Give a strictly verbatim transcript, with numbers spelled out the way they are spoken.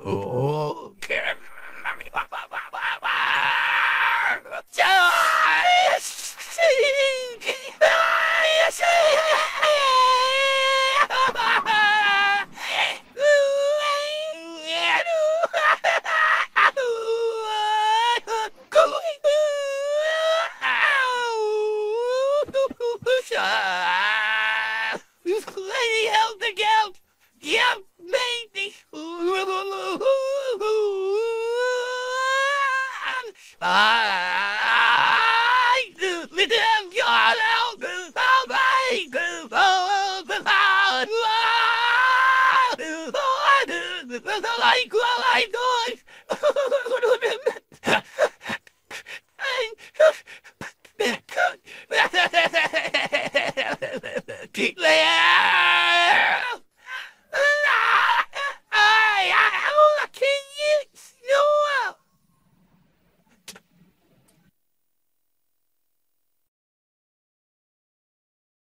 Oh, Lady, help the gout! Help me! I let them get out! Like, well, I